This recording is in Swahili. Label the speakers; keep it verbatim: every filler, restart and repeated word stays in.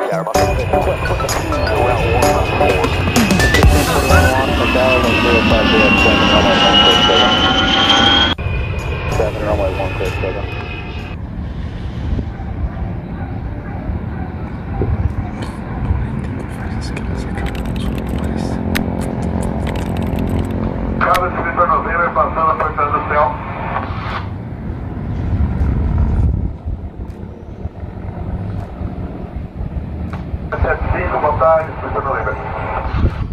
Speaker 1: Yeah, about to route one on board.
Speaker 2: fifteen forty-one launch, McDowell, one zero five zero, seven, runway one clear seven. seven, runway one clear seven.
Speaker 3: Cada de tornozeleira passando a porta do céu. sete cinco, boa tarde, tornozeleira.